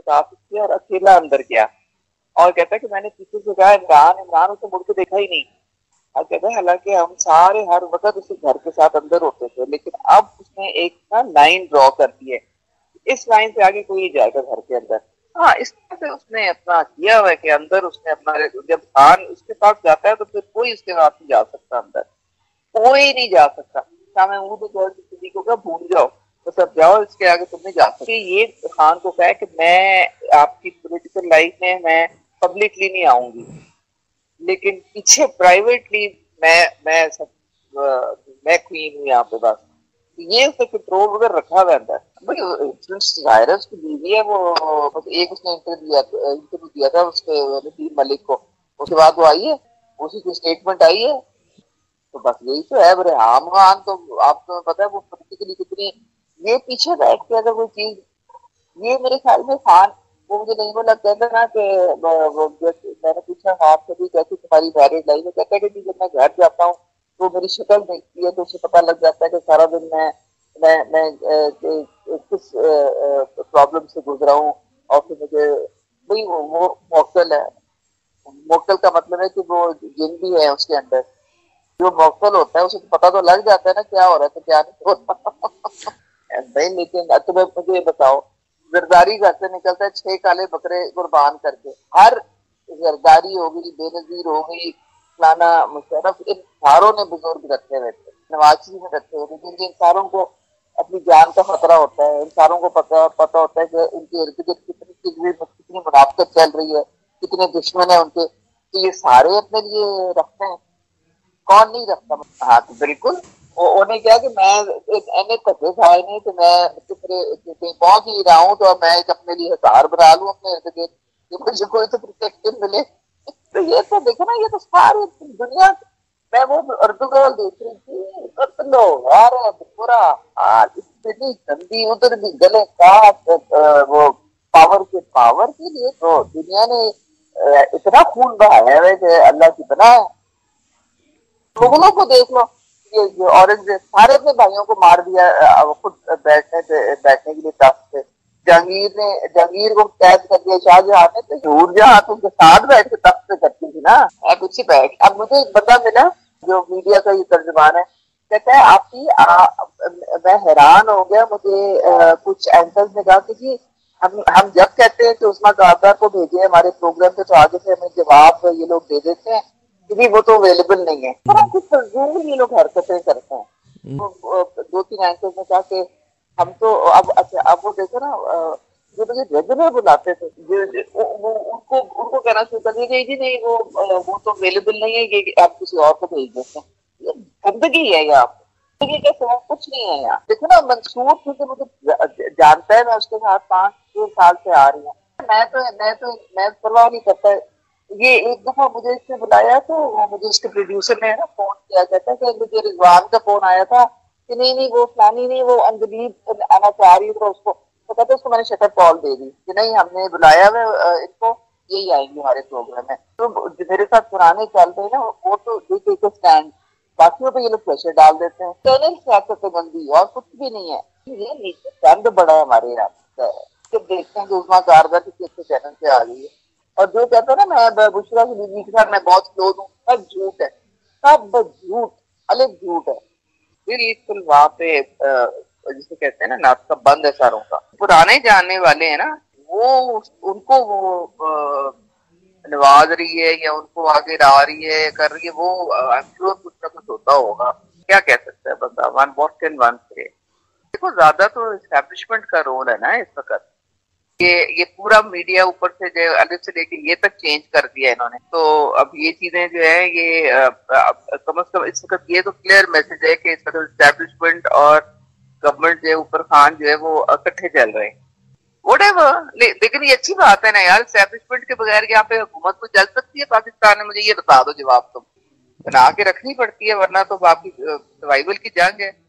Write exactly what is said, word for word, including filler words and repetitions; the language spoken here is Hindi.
मुसाफिर किया और अकेला अंदर गया और कहता है कि मैंने पीछे से कहा इमरान, इमरान उसे मुड़ के देखा ही नहीं। और कहता है हालांकि हम सारे हर वक्त उसे घर के साथ अंदर होते थे, लेकिन अब उसने एक ना लाइन ड्रॉ कर दी है, इस लाइन से आगे कोई जाएगा घर के अंदर। हाँ, इस तरह से उसने अपना किया हुआ है कि अंदर उसने अपना, जब खान उसके पास जाता है तो फिर कोई उसके साथ नहीं जा सकता अंदर, कोई नहीं जा सकता। मैं वो तो किसी को क्या भूल जाओ तो सब जाओ, इसके आगे तुम नहीं जा सकते। ये खान को कहा है कि मैं आपकी पॉलिटिकल लाइफ में मैं पब्लिकली नहीं आऊंगी, लेकिन पीछे प्राइवेटली मैं मैं सब मैं क्वीन हूँ यहाँ पे बस। ये उसने कंट्रोल वगैरह रखा हुआ अंदर। वायरस की बीवी है वो, मतलब एक उसने इंटरव्यू दिया इंटरव्यू दिया था उसके नसीम मलिक को, उसके बाद वो आई है, उसी की स्टेटमेंट आई है। तो बस यही तो है। रेहाम खान तो आपको पता है वो पॉलिटिकली कितनी, ये पीछे बैठ के अगर वो चीज, ये मेरे ख्याल में खान, वो मुझे नहीं बोला कहता ना कि मैंने पूछा आपसे भी कैसी तुम्हारी मैरिड लाइफ है, कहता है कि जब मैं घर जाता हूँ तो मेरी शक्ल देखती है तो उसे पता लग जाता है कि सारा दिन मैं मैं मैं किस प्रॉब्लम से गुजरा हूँ। और फिर मुझे वही वो, वो मौकल है। मौकल का मतलब है कि वो जिन भी है उसके अंदर, जो मौकल होता है उसे तो पता तो लग जाता है ना क्या हो रहा है तो क्या नहीं हो रहा भाई। लेकिन तुम्हें मुझे बताओ, जरदारी घर से निकलता है छह काले बकरे कुर्बान करके, हर जरदारी हो गई, बेनजीर हो गई, फलाना मुशर्रफ, इन सारों ने बुजुर्ग रखे हुए थे, नवाज शरीफ ने रखे हुए थे, क्योंकि इन सारों को अपनी जान का खतरा होता है। इन सारों को पता पता होता है कि उनके इर्द गिर्द कितनी कितनी कितनी मुनाफिकत चल रही है, कितने दुश्मन है उनके, तो ये सारे अपने लिए रखते हैं। कौन नहीं रखता? हाँ तो बिल्कुल उन्हें क्या कि मैं धक्के खाए नहीं तो मैं कहीं पहुंच ही रहा हूँ तो मैं एक अपने लिए हथियार बना लूं अपने इर्द गिर्द, मुझे कोई तो प्रोटेक्शन मिले। तो ये तो देखो ना, ये तो सारी दुनिया, मैं वो अर्दुगल देख रही थी, कत्लो वार पूरा हाल, इतनी गंदी, उधर भी गले काट, वो पावर के पावर के लिए तो दुनिया ने इतना खून बहाया है कि अल्लाह की बना है। मुगलों को देख लो, ये जो औरंगजेब सारे अपने भाइयों को मार दिया खुद बैठने पे, बैठने के लिए तख्त पे। जहांगीर ने जहांगीर को कैद कर दिया शाहजहां ने, तो नूरजहां तो उनके साथ बैठ के तख्त पे करती थी ना, अब उसी बैठ। अब मुझे एक बंदा मिला जो मीडिया का ये तर्जुमान है, कहता है आपकी मैं हैरान हो गया, मुझे आ, कुछ एंकर्स ने कहा कि जी हम हम जब कहते हैं कि उस्मा काबरा को भेजे हमारे प्रोग्राम पे तो आगे से हमें जवाब ये लोग दे देते हैं कि वो तो अवेलेबल नहीं है। पर कुछ फजूल ये लोग हरकतें करते हैं। तो दो तीन एंकर्स ने कहा कि हम तो अब अच्छा अब वो देखो ना, जो मुझे रेगुलर बुलाते थे वो, वो उनको उनको कहना शुरू कर दिया जी नहीं वो वो तो अवेलेबल नहीं है, ये आप किसी और को भेज देते हैं। ये गंदगी है यहाँ, गंदगी का सिवा कुछ नहीं है यहाँ। देखो ना, मंसूर क्योंकि मुझे जानता है, मैं उसके साथ पांच छह साल से आ रही हूँ, मैं तो मैं तो मैं परवाह नहीं करता। ये एक दफा मुझे इसने बुलाया तो वो मुझे उसके प्रोड्यूसर ने ना फोन किया, कहता है कि मुझे रिजवान का फोन आया था कि नहीं नहीं वो फलानी नहीं, वो अंजलीब आना चाह रही है, उसको तो कहते उसको मैंने शटर कॉल दे दी कि नहीं हमने बुलाया है इनको, यही आएंगे हमारे प्रोग्राम में। तो मेरे साथ पुराने चल रहे ना वो तो एक एक स्टैंड, बाकियों पे ये लोग प्रेशर डाल देते हैं। चैनल सियासत बंदी और कुछ भी नहीं है, ये नीचे चंद बड़ा है हमारे यहाँ। जब देखते हैं कि उस्मा कारदा किसी अच्छे चैनल से आ गई है, और जो कहता है ना मैं बुशरा की बीवी के साथ मैं बहुत क्लोज हूँ, सब झूठ है, सब झूठ, अलग झूठ है। बिल्कुल वहां पे जिसे कहते हैं ना नाक का बंद है सारों का। पुराने जानने वाले हैं ना, वो उनको वो नवाज रही है या उनको आगे ला रही है कर रही है, वो आई एम श्योर कुछ ना कुछ होता होगा। क्या कह सकता है बंदा, वन वॉट कैन वन से। देखो ज्यादा तो एस्टैब्लिशमेंट का रोल है ना इस वक्त, ये ये पूरा मीडिया ऊपर से जो अलग से लेके ये तक चेंज कर दिया इन्होंने। तो अब ये चीजें जो है ये कम से कम इस वक्त ये तो क्लियर मैसेज है कि इस वक्त एस्टैब्लिशमेंट और गवर्नमेंट जो है ऊपर खान जो है वो इकट्ठे चल रहे हैं। व्हाटएवर, लेकिन ये अच्छी बात है ना यार, एस्टैब्लिशमेंट के बगैर यहाँ पे हुकूमत को चल सकती है पाकिस्तान में? मुझे ये बता दो जवाब, तुम बना के रखनी पड़ती है, वरना तो बाकी सर्वाइवल की जंग है।